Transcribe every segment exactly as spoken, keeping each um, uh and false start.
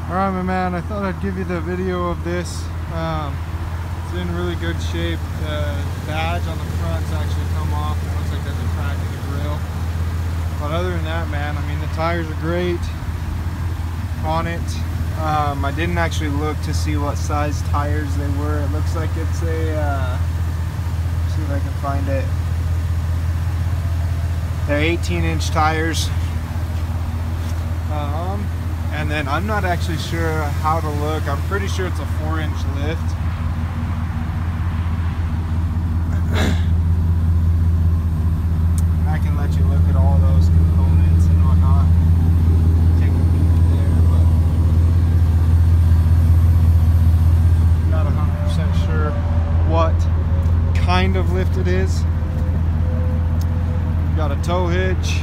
Alright, my man, I thought I'd give you the video of this. Um, it's in really good shape. The badge on the front's actually come off. It looks like there's a crack in the grill. But other than that, man, I mean, the tires are great on it. Um, I didn't actually look to see what size tires they were. It looks like it's a, uh, let's see if I can find it. They're eighteen inch tires. Um, and then I'm not actually sure how to look. I'm pretty sure it's a four inch lift. I can let you look at all those components and whatnot. Take a peek there, but I'm not one hundred percent sure what kind of lift it is. We've got a tow hitch.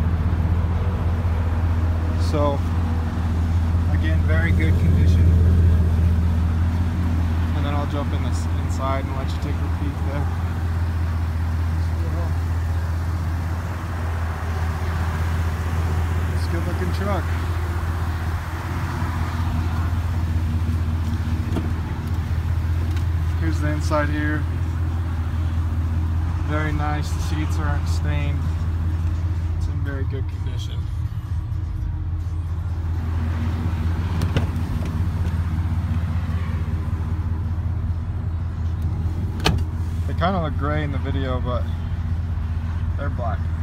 So, again, very good condition. And then I'll jump in this inside and let you take a peek there. It's a good looking truck. Here's the inside here. Very nice. The seats aren't stained. It's in very good condition. They kind of look gray in the video, but they're black.